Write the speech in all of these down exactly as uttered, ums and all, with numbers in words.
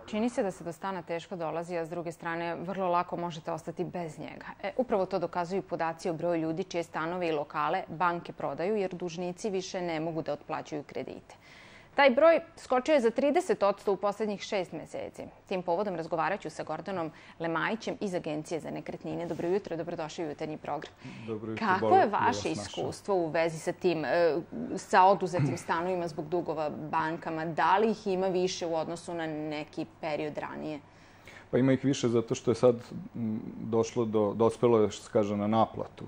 Čini se da se do stana teško dolazi, a s druge strane vrlo lako možete ostati bez njega. E, upravo to dokazuju podaci o broju ljudi čije stanove i lokale banke prodaju jer dužnici više ne mogu da otplaćuju kredite. Taj broj skočio je za trideset posto u poslednjih šest meseci. Tim povodom razgovarat ću sa Gordanom Lemajićem iz Agencije za nekretnine. Dobro jutro, dobrodošli u jutarnji program. Dobro jutro, Kako je vaše iskustvo u vezi sa tim, sa oduzetim stanovima zbog dugova bankama? Da li ih ima više u odnosu na neki period ranije? Pa ima ih više zato što je sad došlo do, dospelo je, što se kaže, na naplatu.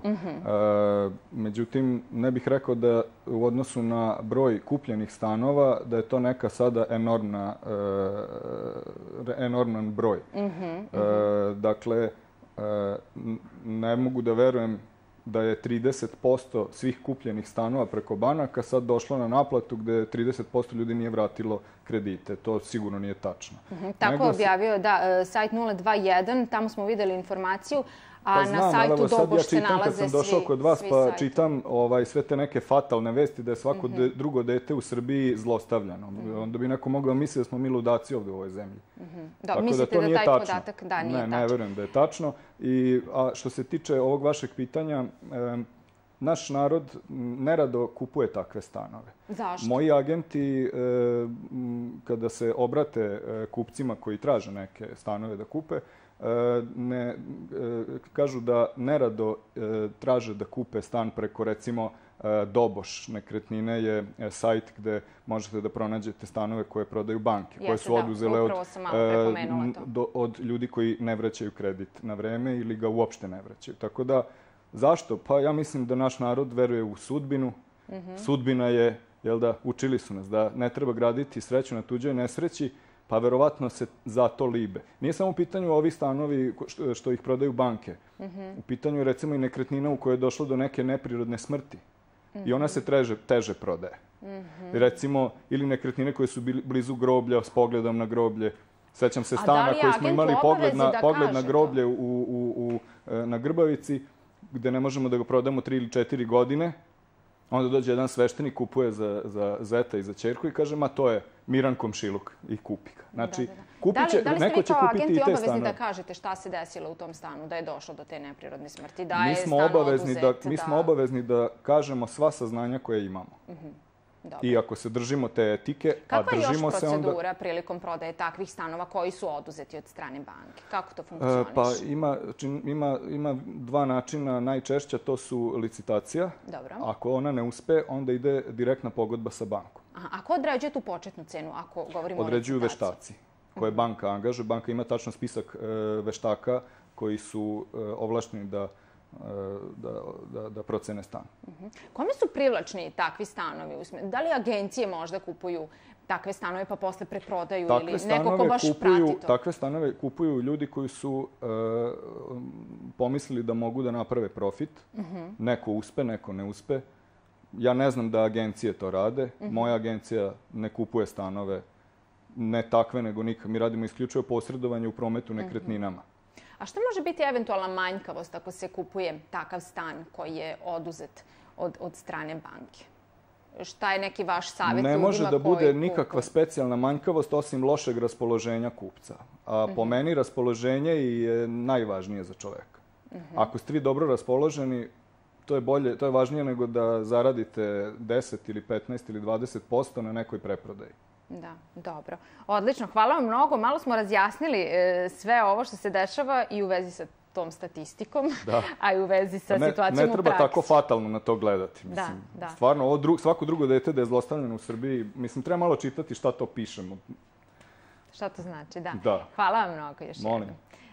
Međutim, ne bih rekao da u odnosu na broj kupljenih stanova, da je to neka sada enormna, enorman broj. Dakle, ne mogu da verujem da je trideset posto svih kupljenih stanova preko banaka sad došlo na naplatu gde trideset posto ljudi nije vratilo kredite. To sigurno nije tačno. Tako objavio, da, sajt nula dva jedan, tamo smo videli informaciju, a na sajtu Doboš se nalaze svi. Kad sam došao kod vas pa čitam sve te neke fatalne vesti da je svako drugo dete u Srbiji zlostavljano. Onda bi neko mogao misliti da smo mi ludaci ovde u ovoj zemlji. Da, mislite da taj podatak da nije tačno? Ne, ne verujem da je tačno. A što se tiče ovog vašeg pitanja, naš narod nerado kupuje takve stanove. Zašto? Moji agenti, kada se obrate kupcima koji traže neke stanove da kupe, ne, kažu da nerado traže da kupe stan preko, recimo, Doboš nekretnine je sajt gde možete da pronađete stanove koje prodaju banke, koje su oduzele od, do, od ljudi koji ne vraćaju kredit na vreme ili ga uopšte ne vraćaju. Tako da, zašto? Pa ja mislim da naš narod veruje u sudbinu. Sudbina je, jel da, učili su nas da ne treba graditi sreću na tuđoj nesreći, pa verovatno se zato libe. Nije samo u pitanju ovi stanovi što ih prodaju banke. U pitanju je recimo i nekretnina u kojoj je došlo do neke neprirodne smrti. I ona se teže, teže prodaje. Recimo, ili nekretnine koje su bili blizu groblja s pogledom na groblje. Sećam se stana koji smo imali pogled na, pogled na groblje u, u, u, na Grbavici, gde ne možemo da ga prodamo tri ili četiri godine. Onda dođe jedan sveštenik, kupuje za, za zeta i za ćerku i kaže, ma to je Miran komšiluk i kupi ga. Znači, kupit će, neko će kupiti i te stanove. Da li ste vi kao agenti obavezni da kažete šta se desilo u tom stanu, da je došlo do te neprirodne smrti, da je stan oduzet? Mi smo obavezni da kažemo sva saznanja koje imamo. I ako se držimo te etike, a držimo se onda... Kakva je još procedura prilikom prodaje takvih stanova koji su oduzeti od strane banke? Kako to funkcioniše? Pa ima, ima, ima dva načina. Najčešća to su licitacija. Dobro. Ako ona ne uspe, onda ide direktna pogodba sa bankom. Aha, a ko određuje tu početnu cenu ako govorimo o licitaciji? Određuju veštaci koje banka angažuje. Banka ima tačno spisak veštaka koji su ovlašteni da Da, da, da procene stan. Kome su privlačni takvi stanovi? Da li agencije možda kupuju takve stanove pa posle preprodaju ili neko ko baš prati to? Takve stanove kupuju ljudi koji su pomislili da mogu da naprave profit. Neko uspe, neko ne uspe. Ja ne znam da agencije to rade. Moja agencija ne kupuje stanove, ne takve, nego nikad. Mi radimo isključivo posredovanje u prometu nekretninama. A šta može biti eventualna manjkavost ako se kupuje takav stan koji je oduzet od, od strane banke? Šta je neki vaš savjet ljudima koji kupuju? Ne može da bude nikakva nikakva specijalna manjkavost osim lošeg raspoloženja kupca. A po meni raspoloženje je najvažnije za čoveka. Ako ste vi dobro raspoloženi, to je bolje, to je važnije nego da zaradite deset ili petnaest ili dvadeset posto na nekoj preprodaji. Da, dobro. Odlično. Hvala vam mnogo. Malo smo razjasnili sve ovo što se dešava i u vezi sa tom statistikom, a i u vezi sa situacijom u praksi. Ne treba tako fatalno na to gledati. Stvarno, svako drugo dete da je zlostavljeno u Srbiji, mislim, treba malo čitati šta to pišemo. Šta to znači, da. Hvala vam mnogo još jednom. Molim.